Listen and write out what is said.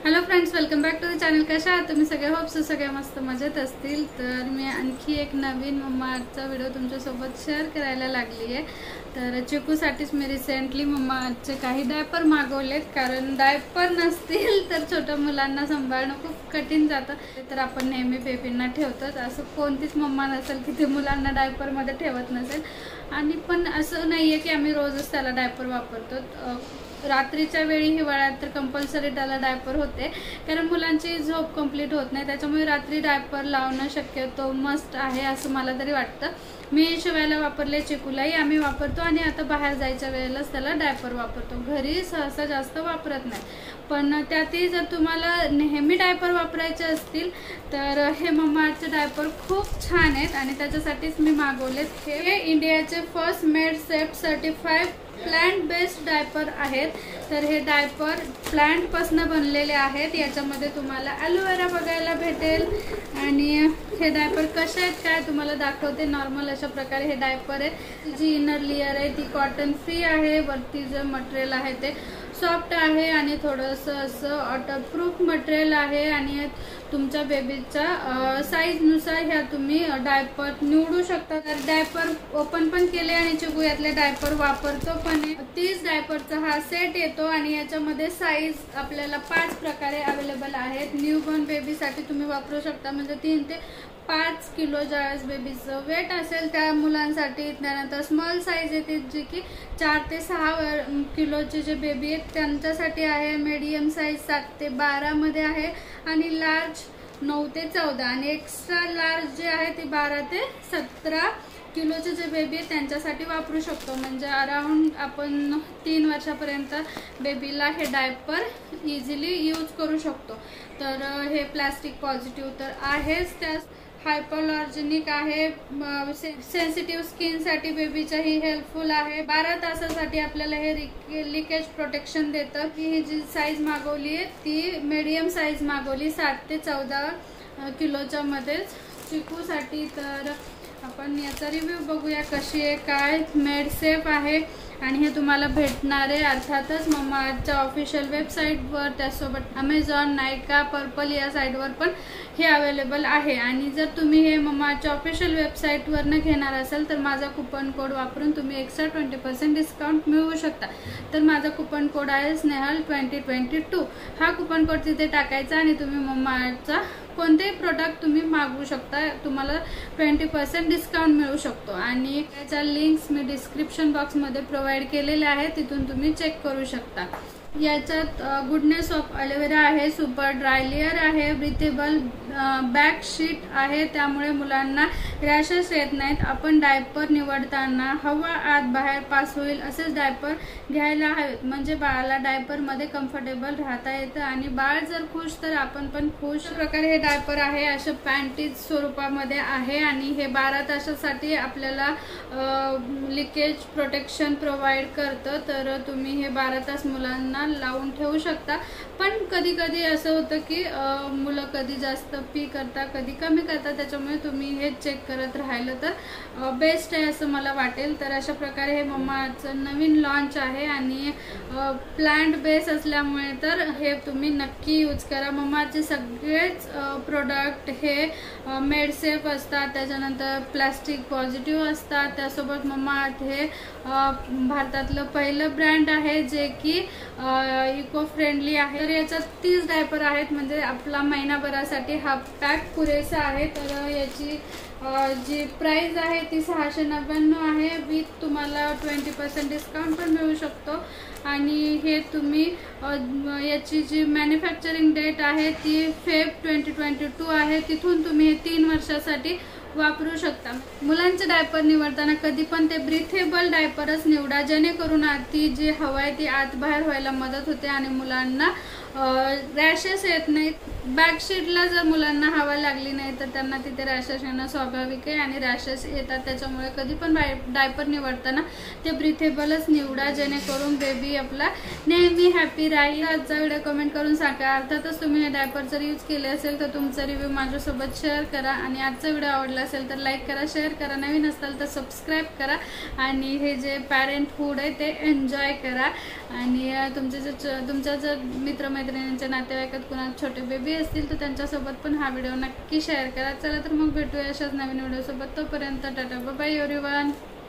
Hello friends, welcome back to the channel. कशा आहात तुम्ही सगळे? होप सो सगळे मस्त मजेत असतील. तर मी आणखी एक नवीन मम्मा आर्टचा व्हिडिओ तुमच्यासोबत शेअर करायला लागली आहे. तर चिकूसाठीच मी रिसेंटली मम्मा आर्टचे काही डायपर मागवलेत, कारण डायपर नसतील तर छोट्या मुलांना सांभाळणं खूप कठीण जातं. तर आपण नेहमी बेबींना ठेवतोच, असं कोणतीच मम्मा नसेल की ते मुलांना डायपरमध्ये ठेवत नसेल. आणि पण असं नाही आहे की आम्ही रोजच त्याला डायपर वापरतो. रात्रीच्या वेळी हिवाळ्यात तर कंपल्सरी त्याला डायपर होते, कारण मुलांची झोप कंप्लीट होत नाही. त्याच्यामुळे रात्री डायपर लावणं शक्यतो मस्ट आहे असं मला तरी वाटतं. मी शिवायला वापरले, चिकूलाही आम्ही वापरतो आणि आता बाहेर जायच्या वेळेलाच त्याला डायपर वापरतो. घरी सहसा जास्त वापरत नाही. पण त्यातही जर तुम्हाला नेहमी डायपर वापरायचे असतील तर हे मम्मा आर्टचे डायपर खूप छान आहेत आणि त्याच्यासाठीच मी मागवलेत. हे इंडियाचे first made safe certified plant based diaper आहेत. तर हे डायपर प्लांटपासून बनलेले आहेत. याच्यामध्ये तुम्हाला ॲलोवेरा बघायला भेटेल आणि हे डायपर कसे आहेत काय तुम्हाला दाखवते. नॉर्मल अशा प्रकारे हे डायपर आहे. जी इनर लेयर आहे ती कॉटन फ्री आहे. वरती जे मटेरियल आहे ते सॉफ्ट आहे आणि थोडंसं असं वॉटरप्रूफ मटेरियल आहे. आणि तुमच्या बेबीच्या साईजनुसार ह्या तुम्ही डायपर निवडू शकता. तर डायपर ओपन पण केले आणि चिकू यातले डायपर वापरतो पण. 30 डायपरचा हा सेट येतो आणि याच्यामध्ये साईज आपल्याला 5 प्रकारे अवेलेबल आहेत. न्यूबॉर्न बेबीसाठी तुम्ही वापरू शकता, म्हणजे 3 ते 5 किलो ज्यावेळेस बेबीचं वेट असेल त्या मुलांसाठी. त्यानंतर स्मॉल साईज येते जी की 4 ते 6 किलोचे जे बेबी आहेत त्यांच्यासाठी आहे. मीडियम साईज 7 ते 12 मध्ये आहे आणि लार्ज 9 ते 14 आणि एक्स्ट्रा लार्ज जे आहे ते 12 ते 17 किलोचे जे बेबी आहेत त्यांच्यासाठी वापरू शकतो. म्हणजे अराउंड आपण 3 वर्षापर्यंत बेबीला हे डायपर इझिली यूज करू शकतो. तर हे प्लास्टिक पॉझिटिव्ह तर आहेच, त्यास हायपोअलर्जेनिक आहे. सेन्सिटिव्ह स्किनसाठी बेबीच्याही हेल्पफुल आहे. 12 तासासाठी आपल्याला हे लिकेज प्रोटेक्शन देतं. ही जी साईज मागवली आहे ती मीडियम साईज मागवली 7 ते 14 किलोच्या मध्येच चिकूसाठी. तर आपण याचा रिव्ह्यू बघूया कशी आहे काय. मेड सेफ आहे आणि हे तुम्हाला भेटणार आहे अर्थातच मम्मा आर्टच्या ऑफिशियल वेबसाईटवर. त्यासोबत अमेझॉन, नायका, पर्पल या साईटवर पण हे अवेलेबल आहे. आणि जर तुम्ही हे मम्मा आर्टच्या ऑफिशियल वेबसाईटवरनं घेणार असाल तर माझा कुपन कोड वापरून तुम्ही एक्स्ट्रा 20% डिस्काउंट मिळवू शकता. तर माझा कुपन कोड आहे स्नेहल 2022. हा कुपन कोड तिथे टाकायचा आणि तुम्ही मम्मा आर्टचा कोणतेही प्रोडक्ट तुम्ही मागवू शकता. तुम्हाला 20% डिस्काउंट मिळू शकतो. आणि त्याच्या लिंक्स मी डिस्क्रिप्शन बॉक्समध्ये प्रोव्हाइड केलेल्या आहेत, तिथून तुम्ही चेक करू शकता. याच्यात गुडनेस ऑफ ॲलोवेरा आहे, सुपर ड्राय लेअर आहे, ब्रिथेबल बॅक शीट आहे, त्यामुळे मुलांना रॅशेस येत नाहीत. आपण डायपर निवडताना हवा आत बाहेर पास होईल असेच डायपर घ्यायला हवेत, म्हणजे बाळाला डायपरमध्ये कम्फर्टेबल राहता येतं आणि बाळ जर खुश तर आपण पण खुश. प्रकारे हे डायपर आहे असं पॅन्टीज स्वरूपामध्ये आहे आणि हे 12 तासासाठी आपल्याला लिकेज प्रोटेक्शन प्रोव्हाइड करतं. तर तुम्ही हे 12 तास मुलांना लावून ठेवू शकता. पण कधी कधी असं होतं की मुलं कधी जास्त पी करतात कधी कमी करतात, त्याच्यामुळे तुम्ही हे चेक करत राहिलं तर बेस्ट आहे असं मला वाटेल. तर अशा प्रकारे हे मम्मा आर्टचं नवीन लॉन्च आहे आणि प्लांट बेस असल्यामुळे तर हे तुम्ही नक्की यूज करा. मम्मा आर्टचे सगळेच प्रोडक्ट हे मेड सेफ असतात, त्याच्यानंतर प्लास्टिक पॉझिटिव्ह असतात. त्यासोबत मम्मा आर्ट हे भारतातलं पहिलं ब्रँड आहे जे की इको फ्रेंडली आहे. तर याच्यात 30 डायपर आहेत, म्हणजे आपला महिनाभरासाठी हा पॅक पुरेसा आहे. तर याची जी प्राइस आहे ती 699 आहे. विथ तुम्हाला 20% डिस्काउंट पण मिळू शकतो. आणि हे तुम्ही याची जी मॅन्युफॅक्चरिंग डेट आहे ती फेब 2022 आहे. तिथून तुम्ही हे 3 वर्षासाठी वापरू शकता. मुलांचे डायपर निवडताना कधी पण ते ब्रिथेबल डायपरच निवडा, जेणेकरून ती जी हवा आहे ती आत बाहेर व्हायला मदत होते आणि मुलांना रॅशेस येत नाहीत. बॅकशीटला जर मुलांना हवा लागली नाही तर त्यांना तिथे रॅशेस येणं स्वाभाविक आहे आणि रॅशेस येतात. त्याच्यामुळे कधी पण डायपर निवडताना ते ब्रिथेबलच निवडा, जेणेकरून बेबी आपला नेहमी हॅपी राहील. आजचा व्हिडिओ कमेंट करून सांगा. अर्थातच तुम्ही हे डायपर जर यूज केले असेल तर तुमचा रिव्ह्यू माझ्यासोबत शेअर करा. आणि आजचा व्हिडिओ आवडला असेल तर लाईक करा, शेअर करा, नवीन असाल तर सबस्क्राईब करा आणि हे जे पॅरेंटहूड आहे ते एन्जॉय करा. आणि तुमच्या जर मित्रमैत्रिणी मित्रमैत्रिणींच्या नातेवाईकात कुणा छोटे बेबी असतील तर त्यांच्यासोबत पण हा व्हिडिओ नक्की शेअर करा. चला तर मग भेटूया अशाच नवीन व्हिडिओसोबत. तोपर्यंत टाटा बाय बाय एव्हरीवन.